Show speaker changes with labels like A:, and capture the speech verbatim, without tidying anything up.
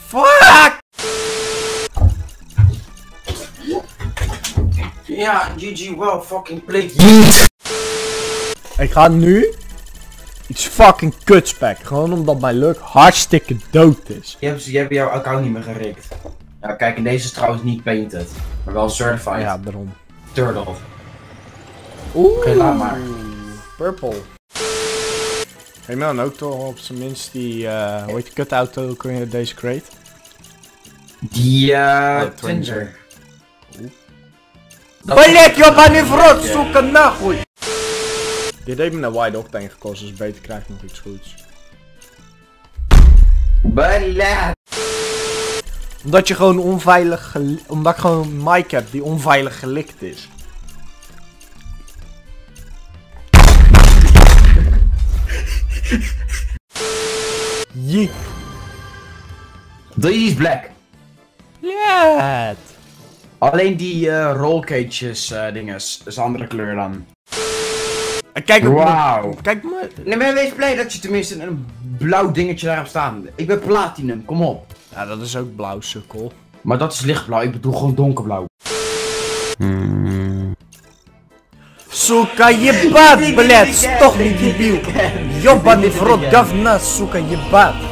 A: Fuck! Ja, G G well fucking played.
B: Ik ga nu iets fucking kuts packen. Gewoon omdat mijn luck hartstikke dood is.
A: Je hebt, je hebt jouw account niet meer gerikt. Ja, kijk, en deze is trouwens niet painted. Maar wel certified.
B: Ja, daarom.
A: Turtle.
B: Oeh,
A: Oké, laat maar.
B: Purple. Hey man, ook toch op zijn minst die, uh, hoe heet die kutauto kun je deze crate?
A: Die, eh, uh,
B: Oh,
A: Twinzer.
B: Balek, joh, aan die vrot, zoeken na, goeie. Dit heeft me een wide octane gekost, dus beter krijg ik nog iets goeds.
A: Balek!
B: Omdat je gewoon onveilig, omdat ik gewoon een mic heb die onveilig gelikt is. Jee.
A: Deze is black.
B: Yeah.
A: Alleen die uh, rollcages uh, dinges is een andere kleur dan.
B: En kijk op
A: Wauw.
B: Kijk maar.
A: Nee, maar wees blij dat je tenminste een blauw dingetje daarop staat. Ik ben platinum, kom op.
B: Ja, dat is ook blauw, sukkel.
A: Maar dat is lichtblauw, ik bedoel gewoon donkerblauw. Hmm.
B: Suka je baat, bled, toch niet debiel. Jobba die vrot, gafna, suka je baat.